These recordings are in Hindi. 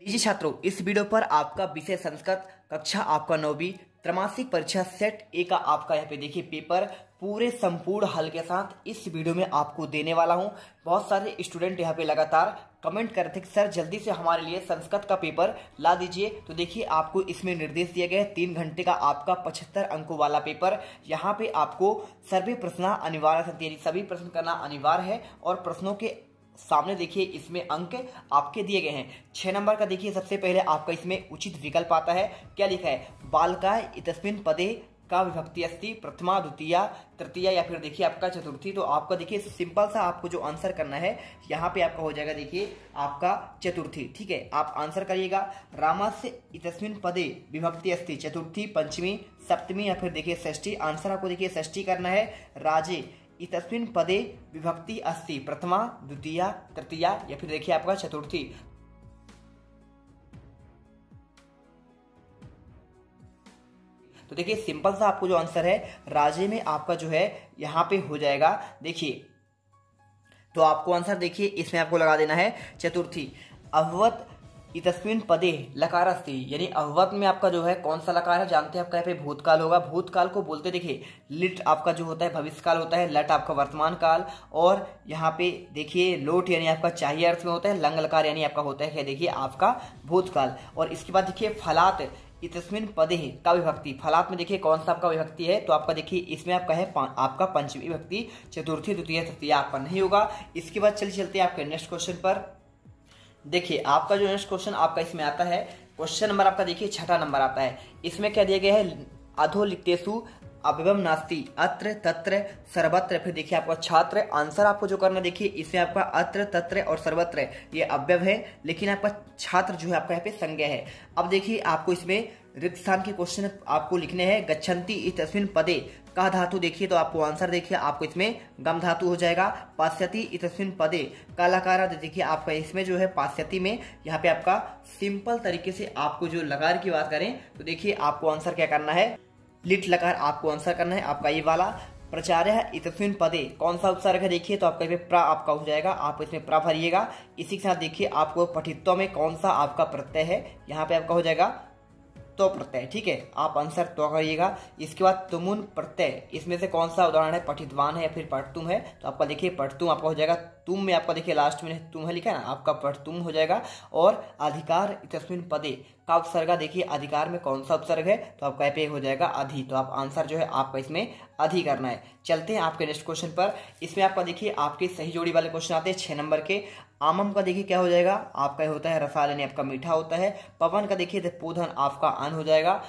जी छात्रों, इस वीडियो पर आपका विषय संस्कृत कक्षा आपका 9वीं त्रैमासिक परीक्षा सेट ए का आपका यहाँ पे देखिए पेपर पूरे संपूर्ण हल के साथ इस वीडियो में आपको देने वाला हूं। बहुत सारे स्टूडेंट यहाँ पे लगातार कमेंट कर रहे थे कि सर जल्दी से हमारे लिए संस्कृत का पेपर ला दीजिए। तो देखिए आपको इसमें निर्देश दिया गया है 3 घंटे का आपका 75 अंकों वाला पेपर। यहाँ पे आपको सर्वे प्रश्न अनिवार्य, सभी प्रश्न करना अनिवार्य है और प्रश्नों के सामने देखिए इसमें अंक आपके दिए गए हैं। 6 नंबर का देखिए सबसे पहले आपका इसमें उचित विकल्प आता है। क्या लिखा है? बालकाय इतस्मिन् पदे का विभक्ति अस्ति प्रथमा द्वितीया तृतीया या फिर देखिए आपका चतुर्थी। तो आपका देखिए सिंपल सा आपको जो आंसर करना है यहाँ पे आपका हो जाएगा देखिए आपका चतुर्थी। ठीक है, आप आंसर करिएगा। रामस्य इतस्मिन् पदे विभक्ति अस्ति चतुर्थी पंचमी सप्तमी या फिर देखिए षष्ठी। आंसर आपको देखिए षष्ठी करना है। राजे इतस्मिन् पदे विभक्ति अस्ति प्रथमा द्वितीया तृतीया या फिर देखिए आपका चतुर्थी। तो देखिए सिंपल सा आपको जो आंसर है राजे में आपका जो है यहाँ पे हो जाएगा। देखिए तो आपको आंसर देखिए इसमें आपको लगा देना है चतुर्थी। अभवत इतस्मिन् पदे लकार अस्ति, यानी अभवत में आपका जो है कौन सा लकार है जानते हैं आपका यहाँ पे भूतकाल होगा। भूतकाल को बोलते देखिए लिट आपका जो होता है भविष्यकाल होता है, लट आपका वर्तमान काल और यहाँ पे देखिए लोट यानी आपका चाहिए अर्थ में होता है, लंग लकार यानी आपका होता है क्या देखिए आपका भूतकाल। और इसके बाद देखिए फलात इतस्मिन् पदे का विभक्ति, फलात में देखिए कौन सा आपका विभक्ति है तो आपका देखिए इसमें आपका है आपका पंचमी विभक्ति चतुर्थी द्वितीय तृतीय आपका नहीं होगा। इसके बाद चलते आपके नेक्स्ट क्वेश्चन पर। देखिए आपका जो नेक्स्ट क्वेश्चन आपका इसमें आता है क्वेश्चन नंबर आपका देखिए 6 नंबर आता है। इसमें क्या दिया गया है? अधोलिखितेषु अव्ययम नास्ति अत्र तत्र सर्वत्र। फिर देखिए आपका छात्र आंसर आपको जो करना देखिए इसमें आपका अत्र तत्र और सर्वत्र ये अव्यय है, लेकिन आपका छात्र जो है आपका यहाँ पे संज्ञा है। अब देखिए आपको इसमें रिक्त स्थान के क्वेश्चन आपको लिखने हैं। गच्छन्ति इतस्मिन् पदे का धातु देखिए तो आपको आंसर देखिए आपको इसमें गम धातु हो जाएगा। पास्यति इतस्मिन् पदे का लकार देखिए आपका इसमें जो है पास्यति में यहाँ पे आपका सिंपल तरीके से आपको जो लकार की बात करें तो देखिए आपको आंसर क्या करना है? लिट लकार आपको आंसर करना है आपका ये वाला। प्रचार्य इतस्मिन् पदे कौन सा उपसर्ग है देखिए तो आपका इसमें प्रा आपका हो जाएगा, आप इसमें प्रा भरिएगा। इसी के साथ देखिए आपको पठित्व में कौन सा आपका प्रत्यय है यहाँ पे आपका हो जाएगा तो प्रत्यय। ठीक है, आप आंसर तो करिएगा। इसके बाद तुमुन प्रत्यय, इसमें से कौन सा उदाहरण है? पठितवान है या फिर पठतुम है तो आपका देखिए पठतुम आपका हो जाएगा। तुम में आपका देखिए लास्ट में तुम है लिखा है ना, आपका पठतुम हो जाएगा। और अधिकार इतस्मिन् पदे का उपसर्ग देखिए अधिकार में कौन सा उपसर्ग है तो आपका यहाँ पे हो जाएगा अधि। तो आप आंसर जो है आपका इसमें अधि करना है। चलते हैं आपके नेक्स्ट क्वेश्चन पर। इसमें आपका देखिए आपके सही जोड़ी वाले क्वेश्चन आते हैं 6 नंबर के। आमम का देखिए क्या हो जाएगा? आपका होता है रसाल यानी आपका मीठा होता है। पवन का देखिए पोधन आपका अन हो जाएगा।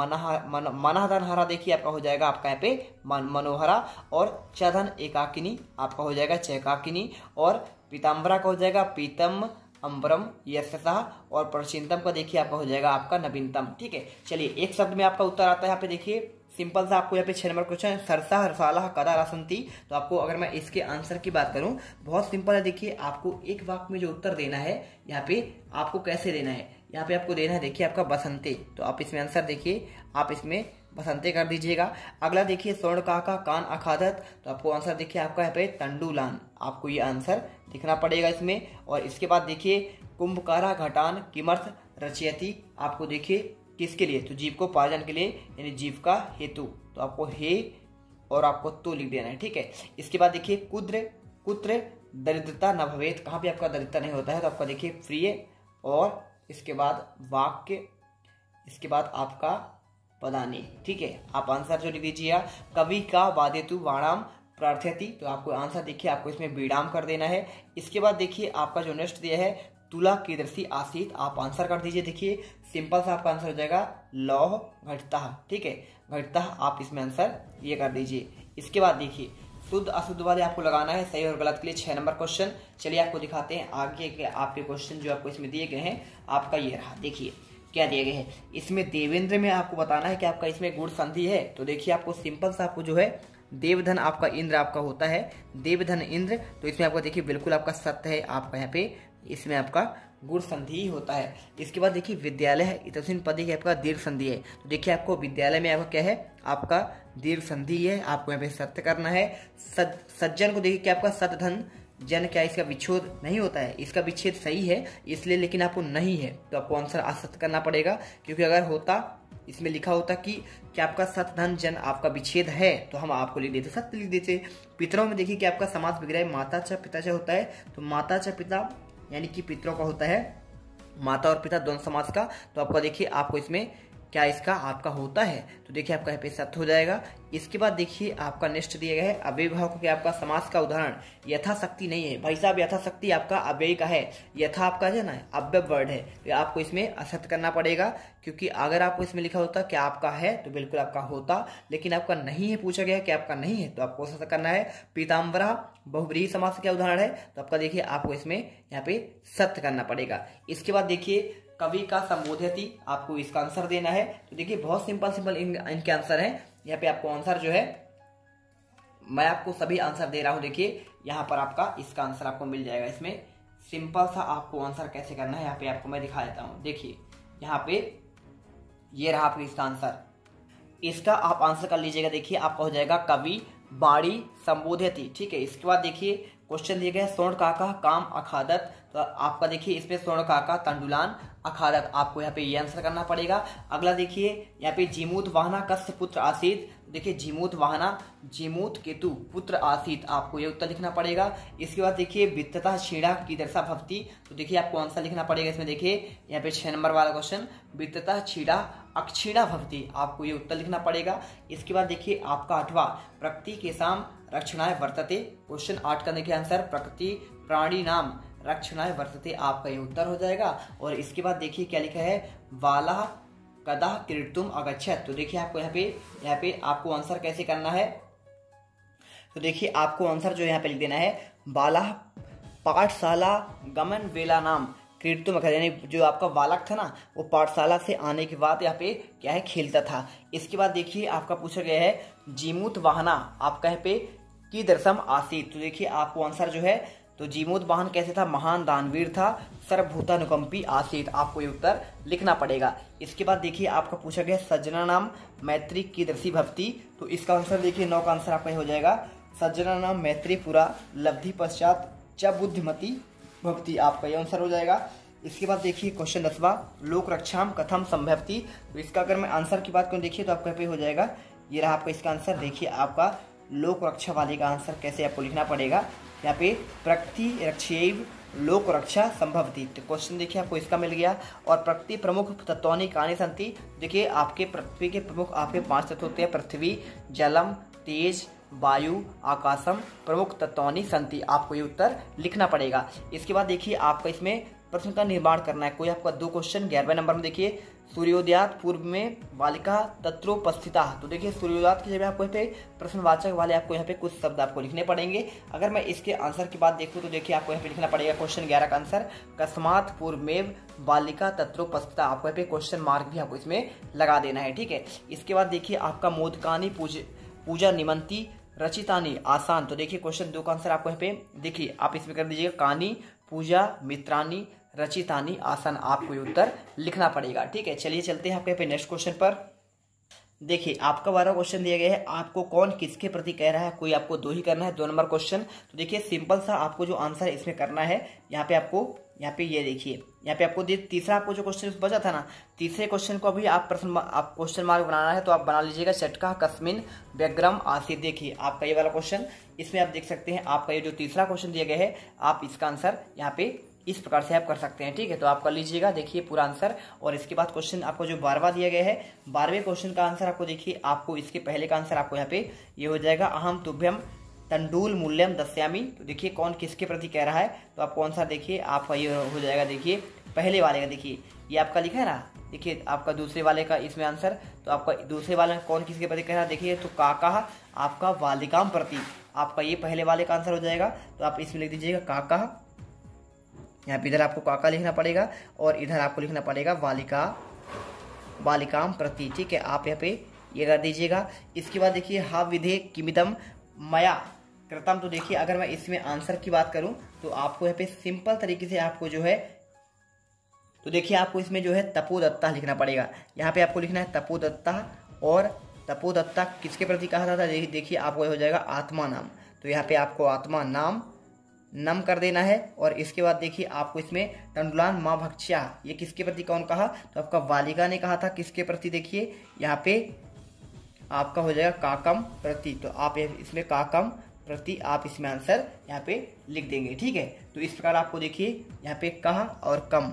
मनहधन हरा देखिए आपका हो जाएगा आपका यहाँ पे मनोहरा। और चधन एकाकिनी आपका हो जाएगा चैकाकिनी। और पीताम्बरा का हो जाएगा पीतम अंबरम यशसा। और प्रचिंतम का देखिए आपका हो जाएगा आपका नवीनतम। ठीक है, चलिए एक शब्द में आपका उत्तर आता है यहाँ पे देखिए सिंपल सा आपको यहाँ पे 6 नंबर क्वेश्चन सरसा हरसाला कदा रासंती। तो आपको अगर मैं इसके आंसर की बात करूं बहुत सिंपल है। देखिए आपको एक वाक्य में जो उत्तर देना है यहाँ पे आपको कैसे देना है, यहाँ पे आपको देना है देखिए आपका बसंते। तो आप इसमें आंसर देखिए आप इसमें बसंते कर दीजिएगा। अगला देखिए स्वर्ण का कान अखादत तो आपको आंसर देखिए आपका यहाँ पे तंडुलान, आपको ये आंसर लिखना पड़ेगा इसमें। और इसके बाद देखिए कुंभकारा घटान किमर्थ रचयति, आपको देखिए किसके लिए? तो जीव को पालन के लिए यानी जीव का हेतु। तो आपको हे और आपको तो लिख देना है। ठीक है, इसके बाद देखिए कुत्र दरिद्रता न भवेत, कहाँ पे आपका दरिद्रता नहीं होता है तो आपका देखिए प्रिय। और इसके बाद वाक्य, इसके बाद आपका पदानी। ठीक है, आप आंसर जो लिख दीजिएगा। कवि का वादेतु वाणाम प्रार्थयति तो आपको आंसर देखिए आपको इसमें विराम कर देना है। इसके बाद देखिए आपका जो नेक्स्ट दिया है तुला कीदृशी आसीत, आप आंसर कर दीजिए। देखिए सिंपल सा आपका आंसर हो जाएगा लौह घटता। ठीक है, घटता आप इसमें आंसर ये कर दीजिए। इसके बाद देखिए शुद्ध अशुद्ध वाले आपको लगाना है सही और गलत के लिए 6 नंबर क्वेश्चन। चलिए आपको दिखाते हैं आगे के आपके क्वेश्चन जो आपको इसमें दिए गए हैं। आपका ये रहा, देखिए क्या दिया गया है इसमें। देवेंद्र में आपको बताना है कि आपका इसमें गुण संधि है। तो देखिए आपको सिंपल सा आपको जो है देवधन आपका इंद्र आपका होता है, देवधन इंद्र। तो इसमें आपको देखिए बिल्कुल आपका सत्य है आपका यहाँ पे इसमें आपका गुण संधि ही होता है। इसके बाद देखिए विद्यालय है इतस्मिन् पदे की आपका दीर्घ संधि है। तो देखिए आपको विद्यालय में आपका क्या है आपका दीर्घ संधि है, आपको यहाँ पे सत्य करना है। सज्जन को देखिए क्या आपका सतधन जन क्या इसका विच्छेद नहीं होता है, इसका विच्छेद सही है इसलिए, लेकिन आपको नहीं है तो आपको आंसर असत्य करना पड़ेगा, क्योंकि अगर होता इसमें लिखा होता कि क्या आपका सत धन जन आपका विच्छेद है तो हम आपको लिख देते, सत्य लिख देते। पितरों में देखिए कि आपका समास विग्रह माता च पिता च होता है, तो माता च पिता यानी कि पितरों का होता है माता और पिता दोनों समास का, तो आपका देखिए आपको इसमें क्या इसका आपका होता है, तो देखिए आपका यहाँ पे सत्य हो जाएगा। इसके बाद देखिए आपका नेक्स्ट दिया गया है अव्ययीभाव का, आपका समास का उदाहरण यथाशक्ति नहीं है भाई साहब, यथाशक्ति आपका अव्ययी का है, यथा आपका जो है ना अव्यय वर्ड है, तो आपको इसमें असत्य करना पड़ेगा, क्योंकि अगर आपको इसमें लिखा होता क्या आपका है तो बिल्कुल आपका होता, लेकिन आपका नहीं है पूछा गया है कि आपका नहीं है तो आपको सत्य करना है। पीताम्बरा बहुव्रीहि समास का उदाहरण है, तो आपका देखिए आपको इसमें यहाँ पे सत्य करना पड़ेगा। इसके बाद देखिए कवि का संबोधयति, आपको इसका आंसर देना है, तो देखिए बहुत सिंपल इनके आंसर हैं। यहाँ पे आपको आंसर जो है मैं आपको सभी आंसर दे रहा हूँ, देखिए यहाँ पर आपका इसका आंसर आपको मिल जाएगा। इसमें सिंपल सा आपको आंसर कैसे करना है यहाँ पे आपको मैं दिखा देता हूँ। देखिए यहाँ पे ये रहा आपका इसका आंसर, इसका आप आंसर कर लीजिएगा। देखिए आपका हो जाएगा कवि बाड़ी संबोधयति, ठीक है। इसके बाद देखिए क्वेश्चन दिया गया स्वर्ण काका काम अखादत, तो आपका देखिए इसमें स्वर्ण काका तंडुलान अखादत, आपको यहाँ पे ये आंसर करना पड़ेगा। अगला देखिए यहाँ पे जीमूत वाहना कस्य पुत्र आसीत, देखिए जीमूत वाहना जीमूत केतु पुत्र आसीत, आपको ये उत्तर लिखना पड़ेगा। इसके बाद देखिए वित्तता क्षीणा की दर्शा भक्ति, तो देखिए आपको आंसर लिखना पड़ेगा। इसमें देखिए यहाँ पे 6 नंबर वाला क्वेश्चन वित्तता क्षीणा अक्षीणा भक्ति, आपको ये उत्तर लिखना पड़ेगा। इसके बाद देखिए आपका 8वां प्रकृति के साम रक्षणाय वर्तते, क्वेश्चन 8 का देखिए आंसर प्रकृति प्राणी नाम रक्षणाय वर्तते, आपका ये उत्तर हो जाएगा। और इसके बाद देखिए क्या लिखा है वाला कदा क्रीडतुम अगच्छत, तो देखिए आपको यहाँ पे आपको आंसर कैसे करना है, तो देखिए आपको आंसर जो यहाँ पे लिख देना है बाला पाठशाला गमन वेला नाम क्रीडतुम, यानी जो आपका बालक था ना वो पाठशाला से आने के बाद यहाँ पे क्या है खेलता था। इसके बाद देखिए आपका पूछा गया है जीमूत वाहना आपका यहाँ पे की दर्शम आसीत, तो देखिए आपको आंसर जो है तो जीमूत वाहन कैसे था महान दानवीर था सर्वभूतानुकंपी आसीत, आपको ये उत्तर लिखना पड़ेगा। इसके बाद देखिए आपका पूछा गया सज्जना नाम मैत्री की दर्शी भक्ति, तो इसका आंसर देखिए 9 का आंसर आपका हो जाएगा सज्जना नाम मैत्री पुरा लब्धि पश्चात च बुद्धिमती भक्ति, आपका ये आंसर हो जाएगा। इसके बाद देखिए क्वेश्चन 10वां लोक रक्षाम कथम संभवती, तो इसका अगर मैं आंसर की बात करूँ देखिए तो आपका पे हो जाएगा ये रहा आपका इसका आंसर। देखिए आपका लोक रक्षा वाले का आंसर कैसे आपको लिखना पड़ेगा, यहाँ पे प्रकृति रक्षैव लोक रक्षा संभवती, तो क्वेश्चन देखिए आपको इसका मिल गया। और प्रकृति प्रमुख तत्वानि कानि सन्ति, देखिए आपके पृथ्वी के प्रमुख आपके 5 तत्व होते हैं पृथ्वी जलम तेज वायु आकाशम प्रमुख तत्वानि सन्ति, आपको ये उत्तर लिखना पड़ेगा। इसके बाद देखिए आपका इसमें प्रश्न का निर्माण करना है, कोई आपका 2 क्वेश्चन 11वें नंबर में देखिए सूर्योदयात पूर्व में बालिका तत्रोपस्थिता, तो देखिए सूर्योदयात की जगह आपको यहाँ पे प्रश्नवाचक वाले आपको यहाँ पे कुछ शब्द आपको लिखने पड़ेंगे। अगर मैं इसके आंसर की बात देखूँ तो देखिए आपको यहाँ पे लिखना पड़ेगा क्वेश्चन 11 का आंसर कस्मात पूर्वमेव बालिका तत्रोपस्थिता, आपको यहाँ पे क्वेश्चन मार्क भी आपको इसमें लगा देना है, ठीक है। इसके बाद देखिए आपका मोदकानी पूजा निमंती रचितानी आसान, तो देखिए क्वेश्चन 2 का आंसर आपको यहाँ पे देखिए आप इसमें कर दीजिएगा कानी पूजा मित्रानी रचितानी आसन, आपको ये उत्तर लिखना पड़ेगा, ठीक है। चलिए चलते हैं आपके पे नेक्स्ट क्वेश्चन पर। देखिए आपका 12वां क्वेश्चन दिया गया है आपको कौन किसके प्रति कह रहा है, कोई आपको 2 ही करना है 2 नंबर क्वेश्चन, तो देखिए सिंपल सा आपको जो आंसर इसमें करना है यहाँ पे आपको यहाँ पे ये देखिए यहाँ पे आपको तीसरा आपको जो क्वेश्चन बचा था ना तीसरे क्वेश्चन को भी आप क्वेश्चन मार्क बनाना है तो आप बना लीजिएगा चटका कस्मिन व्यग्रम आसित, देखिए आपका ये वाला क्वेश्चन इसमें आप देख सकते हैं आपका ये जो तीसरा क्वेश्चन दिया गया है आप इसका आंसर यहाँ पे इस प्रकार से आप कर सकते हैं, ठीक है। तो आप कर लीजिएगा देखिए पूरा आंसर। और इसके बाद क्वेश्चन आपको जो 12वां दिया गया है 12वें क्वेश्चन का आंसर आपको देखिए आपको इसके पहले का आंसर आपको यहाँ पे ये हो जाएगा अहम तुभ्यम तंडूल मूल्यम दस्यामी, तो देखिए कौन किसके प्रति कह रहा है तो आपको आंसर देखिए आपका ये हो जाएगा देखिए पहले वाले का, देखिए ये आपका लिखा है ना, देखिए आपका दूसरे वाले का इसमें आंसर, तो आपका दूसरे वाले कौन किसके प्रति कह रहा है देखिए तो काका आपका वालिकाम प्रति, आपका ये पहले वाले का आंसर हो जाएगा। तो आप इसमें लिख दीजिएगा काका, यहाँ पे इधर आपको काका लिखना पड़ेगा और इधर आपको लिखना पड़ेगा वालिकाम प्रति, ठीक है। आप यहाँ पे ये कर दीजिएगा। इसके बाद देखिए हा विधे किमिदम मया कृतम, तो देखिए अगर मैं इसमें आंसर की बात करूं तो आपको यहाँ पे सिंपल तरीके से आपको जो है तो देखिए आपको इसमें जो है तपोदत्ता लिखना पड़ेगा। यहाँ पे आपको लिखना है तपोदत्ता, और तपोदत्ता किसके प्रति कहा था देखिए आपको हो जाएगा आत्मा नाम, तो यहाँ पे आपको आत्मा नाम नम कर देना है। और इसके बाद देखिए आपको इसमें तंडुलान माँ भक्ष्या, ये किसके प्रति कौन कहा, तो आपका वालिका ने कहा था। किसके प्रति, देखिए यहाँ पे आपका हो जाएगा काकम प्रति, तो आप इसमें काकम प्रति आप इसमें आंसर यहाँ पे लिख देंगे। ठीक है, तो इस प्रकार आपको देखिए यहाँ पे कहा और कम,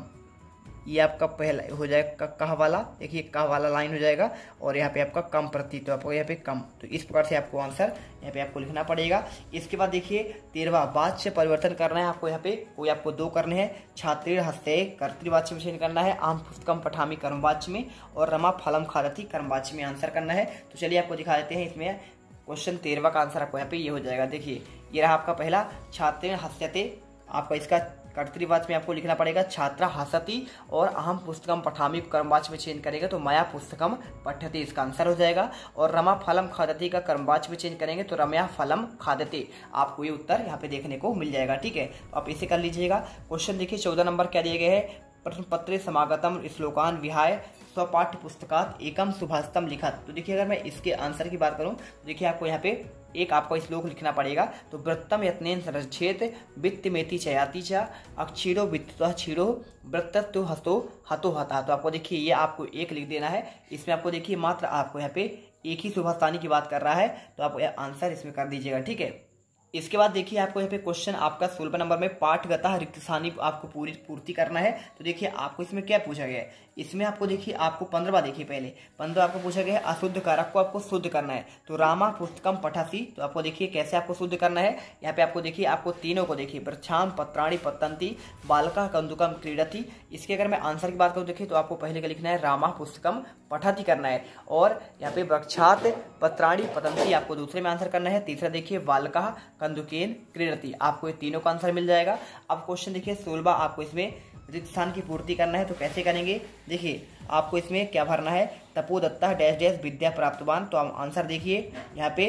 ये आपका पहला हो जाएगा कह वाला, देखिए कह वाला लाइन हो जाएगा। और यहाँ पे आपका कम प्रति, तो आपको यहाँ पे कम, तो इस प्रकार से आपको आंसर यहाँ पे आपको लिखना पड़ेगा। इसके बाद देखिए 13वां वाच्य परिवर्तन करना है आपको। यहाँ पे कोई आपको 2 करने हैं। छात्रेण हस्ते कर्तृवाच्य में चयन करना है, आम पुस्तकम पठामी कर्मवाच्य में, और रमा फलम खादति कर्मवाच्य में आंसर करना है। तो चलिए आपको दिखा देते हैं। इसमें क्वेश्चन 13वां का आंसर आपको यहाँ पे ये हो जाएगा। देखिए ये रहा आपका पहला, छात्रेण हस्यते, आपका इसका कर्तृवाच्य में आपको लिखना पड़ेगा छात्रा हसति, और अहम पुस्तकम पठामी कर्मवाच्य में चेंज करेंगे तो मया पुस्तकम पठ्यते, इसका आंसर हो जाएगा। और रमा फलम खादति का कर्मवाच्य में चेंज करेंगे तो रमया फलम खादते, आपको ये उत्तर यहाँ पे देखने को मिल जाएगा। ठीक है, तो आप इसे कर लीजिएगा। क्वेश्चन देखिए 14 नंबर क्या दिए गए हैं, प्रश्न पत्रे समागतम श्लोकान विहाय स्वपाठ्य पुस्तकात एकम सुभाषितम लिखत। तो देखिए अगर मैं इसके आंसर की बात करूं तो देखिए आपको यहाँ पे एक आपको श्लोक लिखना पड़ेगा। तो वृत्तम यत्नेन संरक्षेत वित्त मेति चयाति च अक्षीरो वित्तः क्षीरो वृत्तत्व हस्तो हतो हता। तो आपको देखिए ये आपको एक लिख देना है। इसमें आपको देखिए मात्र आपको यहाँ पे एक ही सुभाषितानी की बात कर रहा है, तो आप आंसर इसमें कर दीजिएगा। ठीक है, इसके बाद देखिए आपको यहाँ पे क्वेश्चन आपका 16 नंबर में पाठगता रिक्त स्थानी आपको पूर्ति करना है। तो देखिए आपको इसमें क्या पूछा गया है, इसमें आपको देखिए आपको 15वां देखिए पहले 15 आपको पूछा गया है अशुद्ध कारक को आपको शुद्ध करना है। तो रामा पुस्तकम पठासी, तो आपको देखिए कैसे आपको शुद्ध करना है। यहाँ पे आपको देखिए आपको तीनों को देखिए वृक्षाम पत्राणि पतंती बालका कंदुकम क्रीडति। इसके अगर मैं आंसर की बात करूँ देखिए तो आपको पहले का लिखना है रामा पुस्तकम पठाती करना है, और यहाँ पे वृक्षात पत्राणि पतंती आपको दूसरे में आंसर करना है। तीसरा देखिए बालका कंदुकेन क्रीडति, आपको ये तीनों का आंसर मिल जाएगा। अब क्वेश्चन देखिए 16 आपको इसमें रिक्त स्थान की पूर्ति करना है। तो कैसे करेंगे, देखिए आपको इसमें क्या भरना है, तपोदत्ता डैश डैश विद्या प्राप्तवान। तो आप आंसर देखिए यहाँ पे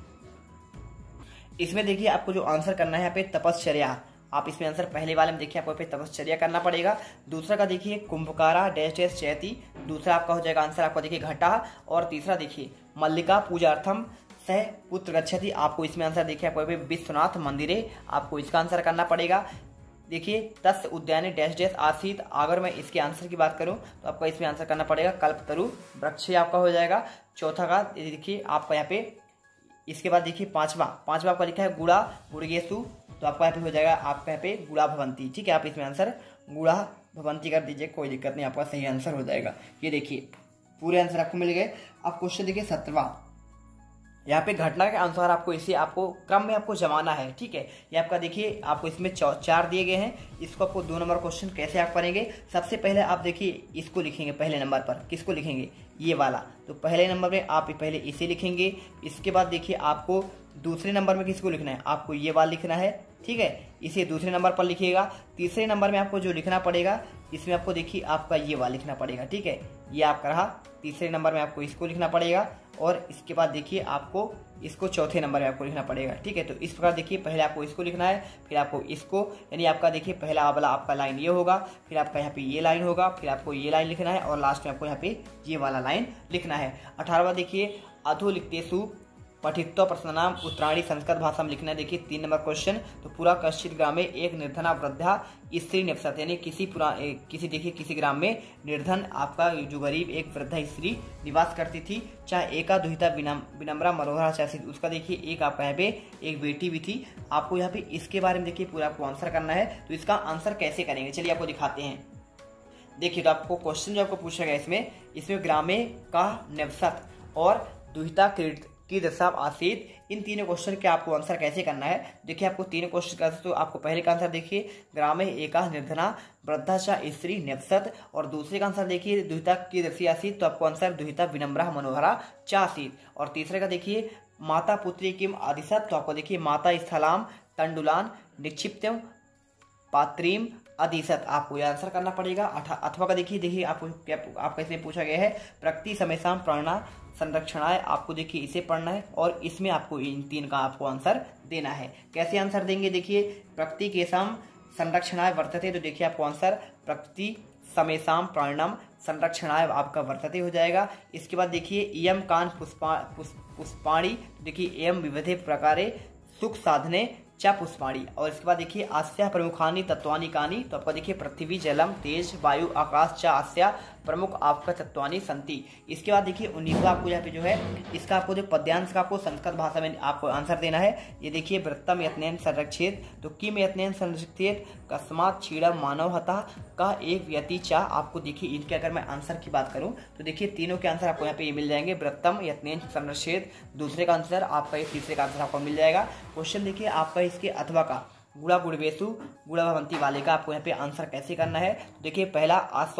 इसमें देखिए आपको जो आंसर करना है यहाँ पे तपश्चर्या, आप इसमें आंसर पहले वाले में देखिए आपको पे तपश्चर्या करना पड़ेगा। दूसरा का देखिए कुंभकारा डैश डैश चयति, दूसरा आपका हो जाएगा आंसर आपका देखिए घटा। और तीसरा देखिए मल्लिका पूजार्थम सह पुत्र गच्छति, आपको इसमें आंसर देखिए आपको विश्वनाथ मंदिरे, आपको इसका आंसर करना पड़ेगा। देखिए तस्य उद्याने डैश डैश आसीत, अगर मैं इसके आंसर की बात करूं तो आपका इसमें आंसर करना पड़ेगा कल्पतरु वृक्ष आपका हो जाएगा। चौथा का देखिए आपका यहाँ पे, इसके बाद देखिए पांचवा आपका लिखा है गुड़ा गुड़गेसु, तो आपका यहाँ पे हो जाएगा आपका यहाँ पे गुड़ा भवंती। ठीक है, आप इसमें आंसर गुड़ा भवंती कर दीजिए, कोई दिक्कत नहीं, आपका सही आंसर हो जाएगा। ये देखिए पूरे आंसर आपको मिल गए। अब क्वेश्चन देखिए 17, यहाँ पे घटना के अनुसार आपको इसे आपको क्रम में आपको जमाना है। ठीक है, ये आपका देखिए आपको इसमें 4 दिए गए हैं। इसको आपको 2 नंबर क्वेश्चन कैसे आप करेंगे, सबसे पहले आप देखिए इसको लिखेंगे पहले नंबर पर, किसको लिखेंगे, ये वाला। तो पहले नंबर में आप पहले इसे लिखेंगे। इसके बाद देखिए आपको दूसरे नंबर में किसको लिखना है, आपको ये वाला लिखना है। ठीक है, इसे दूसरे नंबर पर लिखिएगा। तीसरे नंबर में आपको जो लिखना पड़ेगा इसमें आपको देखिए आपका ये वाला लिखना पड़ेगा। ठीक है, ये आपका रहा तीसरे नंबर में, आपको इसको लिखना पड़ेगा। और इसके बाद देखिए आपको इसको चौथे नंबर में आपको लिखना पड़ेगा। ठीक है, तो इस प्रकार देखिए पहले आपको इसको लिखना है, फिर आपको इसको, यानी आपका देखिए पहला वाला आपका लाइन ये होगा, फिर आपका यहाँ पे ये लाइन होगा, फिर आपको ये लाइन लिखना है, और लास्ट में आपको यहाँ पे ये वाला लाइन लिखना है। 18वां देखिए अधो लिखतेसु पठित्व प्रश्नानाम उत्तराणी संस्कृत भाषा में लिखना है। देखिए 3 नंबर क्वेश्चन, तो पूरा कश्चित ग्राम में एक निर्धना वृद्धा स्त्री निवसत, यानी किसी ग्राम में निर्धन आपका जो गरीब एक वृद्धा स्त्री निवास करती थी। चाहे एका दुहिता विनम्रा मनोहरा चाहे, उसका देखिए एक आपका यहाँ पे एक बेटी भी थी। आपको यहाँ पे इसके बारे में देखिए पूरा आपको आंसर करना है। तो इसका आंसर कैसे करेंगे चलिए आपको दिखाते हैं। देखिए तो आपको क्वेश्चन जो आपको पूछा गया इसमें ग्रामे का निवसत और दुहिता की दशा आसीत, इन तीनों क्वेश्चन के आपको आंसर कैसे करना है। देखिए आपको तीनों क्वेश्चन कैसे, तो आपको पहले का आंसर देखिए ग्रामे एका निर्धना वृद्धा स्त्री निवसत, और दूसरे का आंसर देखिए दुहिता की दशा आसीत, तो आपको आंसर दुहिता विनम्रा मनोहरा चासीत। और तीसरे का देखिए माता पुत्री किम आदिशत, तो आपको देखिए माता स्थलाम तंडुलान निक्षिप्तम पात्रीम अधिसत, आपको यह आंसर करना पड़ेगा। अथवा का देखिए आपका इसमें पूछा गया है प्रकृति समेसाम प्रणा संरक्षणाय, आपको देखिए इसे पढ़ना है, और इसमें आपको इन 3 का आपको आंसर देना है। कैसे आंसर देंगे, देखिए प्रकृति केसाम संरक्षणाय वर्तते, तो देखिए आपको आंसर प्रकृति समेसाम प्राणम संरक्षणाय आपका वर्तते हो जाएगा। इसके बाद देखिए इयम कान पुष्पाणी, देखिए एवं विविधे प्रकारे सुख साधने चा पुष्पाणी। और इसके बाद देखिए आस्या प्रमुखानि तत्वानि कानि, तो आपका देखिए पृथ्वी जलम तेज वायु आकाश चा आस्या प्रमुख आपका तत्वानि संति। इसके बाद देखिए 19वां आपको यहाँ पे जो है इसका आपको जो पद्यांश का आपको संस्कृत भाषा में आपको आंसर देना है। ये देखिए वृत्तम यत्नेन संरक्षित, तो किम यत्नेन संरक्षित कस्मात क्षीणम मानव हता का एक व्यति चा। आपको देखिए इनके अगर मैं आंसर की बात करूं तो देखिए तीनों के आंसर आपको यहाँ पे मिल जाएंगे। वृत्तम यत्नेन संरक्षित दूसरे का आंसर आपका, ये तीसरे का आंसर आपको मिल जाएगा। क्वेश्चन देखिए आपका इसके अथवा का गुड़ा गुड़वेशु गुड़ा भवंती वाले का आपको यहाँ पे आंसर कैसे करना है। तो देखिए पहला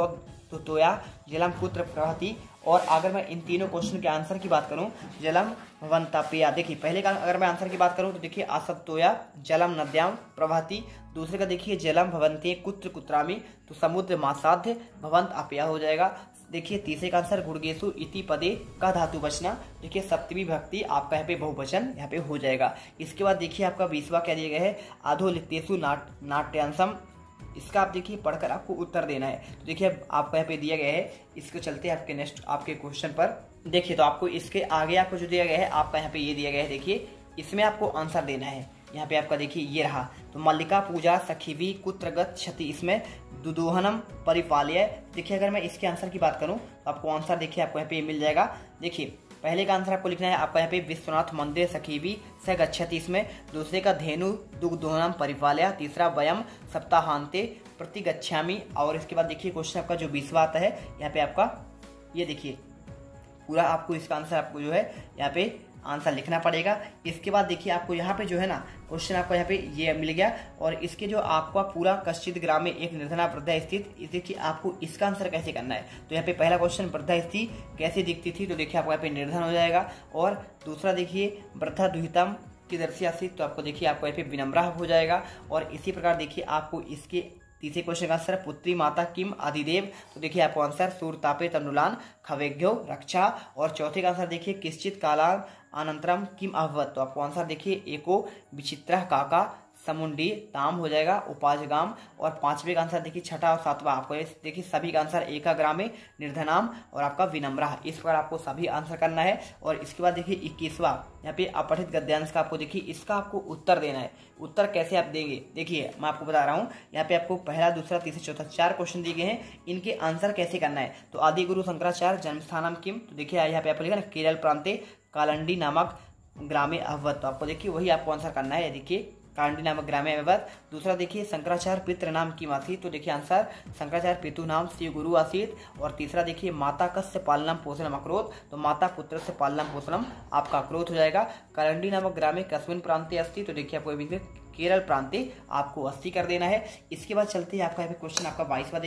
आस्वतोया जलम पुत्र प्रवहति, और अगर मैं इन तीनों क्वेश्चन के आंसर की बात करूं जलम भवंतापेया, देखिए पहले का अगर मैं आंसर की बात करूं तो देखिए आसत्तोया जलम नद्याम प्रवहति, दूसरे का देखिए जलम भवंते कुत्र कुत्रामी, तो समुद्र मासाध्य भवंत अपेया हो जाएगा। देखिए तीसरे का आंसर गुड़गेशु इति पदे का धातु बचना, देखिए सप्तमी भक्ति आपका यहाँ पे बहुवचन यहाँ पे हो जाएगा। इसके बाद देखिए आपका 20वां क्या दिया गया है अधोलिप्तेषु नाट्यांशम, इसका आप देखिए पढ़कर आपको उत्तर देना है। तो देखिए आपको यहाँ पे दिया गया है, इसको चलते आपके नेक्स्ट आपके क्वेश्चन पर। देखिए तो आपको इसके आगे आपको जो दिया गया है आपका यहाँ पे ये दिया गया है, देखिए इसमें आपको आंसर देना है। यहाँ पे आपका देखिए ये रहा, तो मल्लिका पूजा सखीवी कुत्र गच्छति, इसमें दुदोहनम परिपाल्य। देखिए अगर मैं इसके आंसर की बात करूं तो आपको आंसर देखिए आपको यहाँ पे मिल जाएगा। देखिए पहले का आंसर आपको लिखना है आपका यहाँ पे विश्वनाथ मंदिर सखीवी स गच्छति, इसमें दूसरे का धेनु दुग्धोहनम परिपाल्य, तीसरा वयम सप्ताहांते प्रतिगच्छामि। और इसके बाद देखिए क्वेश्चन आपका जो 20वां आता है यहाँ पे आपका ये देखिए पूरा आपको इसका आंसर आपको जो है यहाँ पे आंसर लिखना पड़ेगा। इसके बाद देखिए आपको यहाँ पे जो है ना क्वेश्चन आपको यहाँ पे ये मिल गया, और इसके जो आपका पूरा कश्चित ग्राम में एक निर्धना वृद्धा स्थित, देखिए आपको इसका आंसर कैसे करना है। तो यहाँ पे पहला क्वेश्चन वृद्धा स्त्री कैसे दिखती थी, तो देखिए आपको यहाँ पे निर्धन हो जाएगा। और दूसरा देखिए वृद्धा दुहितम की दर्शी आसित, तो आपको देखिए आपको यहाँ पे विनम्रा हो जाएगा। और इसी प्रकार देखिए आपको इसके तीसरे क्वेश्चन का आंसर पुत्री माता किम आदिदेव, तो देखिए आपको आंसर सूरतापे तनुलान खवेग्यो रक्षा। और चौथे का आंसर देखिए किश्चित काला अनंतरम किम अभवत, तो आपको आंसर देखिए एको विचित्र काका समुंडी ताम हो जाएगा उपाजगाम। और पांचवे का आंसर देखिए छठा और सातवां आपको देखिए सभी का आंसर एका ग्रामे निर्धनाम और आपका विनम्रा, इस पर आपको सभी आंसर करना है। और इसके बाद देखिए 21वां यहाँ पे अपठित गद्यांश का आपको देखिए इसका आपको उत्तर देना है। उत्तर कैसे आप देंगे, देखिए मैं आपको बता रहा हूँ, यहाँ पे आपको पहला दूसरा तीसरा चौथा 4 क्वेश्चन दिए गए हैं, इनके आंसर कैसे करना है। तो आदि गुरु शंकराचार्य जन्मस्थानम किम, तो देखिए यहाँ पे आप लिखा ना केरल प्रांते कालंडी नामक ग्रामे अवत, तो आपको देखिए वही आपको आंसर करना है। देखिए कांडी नामक ग्रामे अवत। दूसरा देखिए शंकराचार्य पितृ नाम की आसीत, तो देखिए आंसर शंकराचार्य पितु नाम श्री गुरु आसीत। और तीसरा देखिए माता कस्य पालनम पोषणम अक्रोध, तो माता पुत्र से पालनम पोषणम आपका अक्रोध हो जाएगा। कालंडी नामक ग्रामे कस्मिन प्रांते अस्ति, तो देखिए आपको केरल प्रांते आपको अस्ति कर देना है। इसके बाद चलते हैं आपका क्वेश्चन आपका 22वां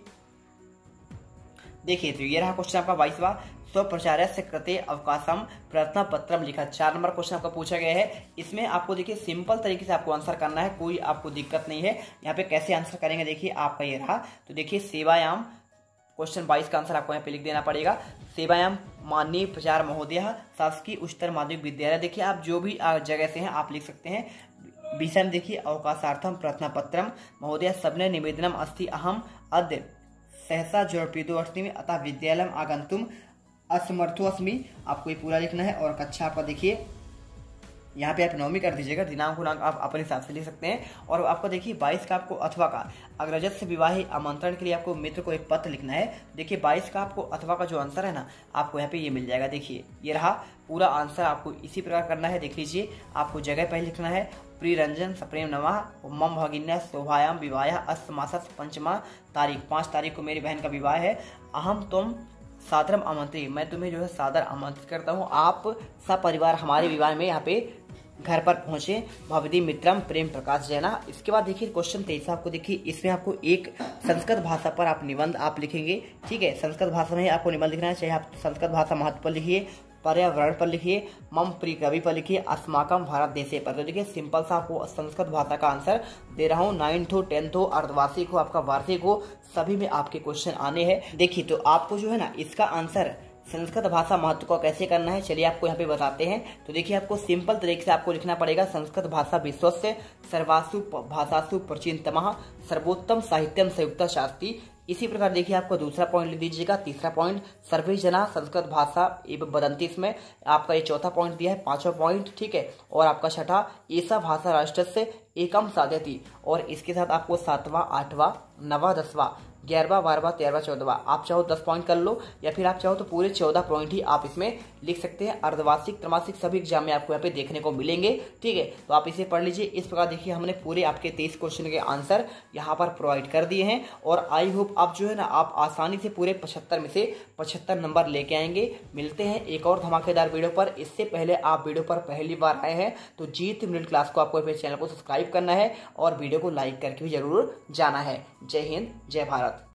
देखिए तो ये रहा क्वेश्चन आपका 22वां, स्वप्रचार्य से कृते अवकाशम प्रयत्न पत्रम लिखा। 4 नंबर क्वेश्चन आपका पूछा गया है। इसमें आपको देखिए सिंपल तरीके से आपको आंसर करना है, कोई आपको दिक्कत नहीं है। यहाँ पे कैसे आंसर करेंगे देखिए आपका ये रहा, तो देखिए सेवायाम क्वेश्चन 22 का आंसर आपको यहाँ पे लिख देना पड़ेगा। सेवायाम माननीय प्रचार महोदय शासकीय उच्चतर माध्यमिक विद्यालय, देखिए आप जो भी जगह से हैं आप लिख सकते हैं। विषय में देखिए अवकाशार्थम प्रयत्न पत्रम महोदय सबने निवेदनम अस्ति अहम अद्य सहसा जोड़पीदो अस्मि अतः विद्यालय आगंतुम असमर्थो अस्मि, आपको ये पूरा लिखना है। और कक्षा आपका देखिए यहाँ पे आप 9वीं कर दीजिएगा, दिनांक आप अपने हिसाब से लिख सकते हैं। और आपको देखिए 22 का आपको अथवा का अग्रजत से विवाह आमंत्रण के लिए आपको मित्र को एक पत्र लिखना है। देखिए 22 का आपको अथवा का जो आंसर है ना आपको यहाँ पे ये मिल जाएगा। देखिए ये रहा पूरा आंसर, आपको इसी प्रकार करना है। देख लीजिए आपको जगह पहले लिखना है प्रिय रंजन सप्रेम नमः मम भगिन्या शोभायाम विवाह अस्त मासस 5 तारीख, 5 तारीख को मेरी बहन का विवाह है। अहम तुम सादरम आमंत्रित, मैं तुम्हें जो है सादर आमंत्रित करता हूँ, आप सपरिवार हमारे विवाह में यहाँ पे घर पर पहुंचे। भवदी मित्रम प्रेम प्रकाश जैना। इसके बाद देखिए क्वेश्चन 23 आपको देखिए इसमें आपको एक संस्कृत भाषा पर आप निबंध आप लिखेंगे, ठीक है। संस्कृत भाषा में आपको निबंध लिखना है, चाहे आप संस्कृत भाषा महत्व पर लिखिए, पर्यावरण पर लिखिए, मम प्रिय कवि पर लिखिए, अस्माकम भारत देशे पर। तो देखिए सिंपल सा आपको संस्कृत भाषा का आंसर दे रहा हूँ। 9th हो 10th हो अर्धवार्षिक हो आपका वार्षिक हो, सभी में आपके क्वेश्चन आने हैं। देखिए तो आपको जो है ना इसका आंसर संस्कृत भाषा महत्व को कैसे करना है, चलिए आपको यहाँ पे बताते हैं। तो देखिए आपको सिंपल तरीके से आपको लिखना पड़ेगा संस्कृत भाषा विश्वस्य सर्वासु भाषासु प्राचीनतमः सर्वोत्तम साहित्यम संयुक्त शास्त्री इसी प्रकार देखिए आपका दूसरा पॉइंट ले दीजिएगा। तीसरा पॉइंट, सर्वे जना संस्कृत भाषा एवं वदंती, इसमें आपका ये चौथा पॉइंट दिया है। पांचवा पॉइंट, ठीक है, और आपका छठा, ऐसा भाषा राष्ट्र से एकम साध्यति, और इसके साथ आपको 7वां, 8वां, 9वां, 10वां, 11वां, 12वां, 13वां, 14वां, आप चाहो 10 पॉइंट कर लो या फिर आप चाहो तो पूरे 14 पॉइंट ही आप इसमें लिख सकते हैं। अर्धवार्षिक, त्रैमासिक सभी एग्जाम में आपको यहाँ पे देखने को मिलेंगे, ठीक है। तो आप इसे पढ़ लीजिए। इस प्रकार देखिए हमने पूरे आपके 23 क्वेश्चन के आंसर यहाँ पर प्रोवाइड कर दिए हैं, और आई होप आप जो है ना आप आसानी से पूरे 75 में से 75 नंबर लेके आएंगे। मिलते हैं एक और धमाकेदार वीडियो पर। इससे पहले आप वीडियो पर पहली बार आए हैं तो जीत मिडिल क्लास को आपको अपने चैनल को सब्सक्राइब करना है और वीडियो को लाइक करके भी जरूर जाना है। जय हिंद, जय भारत।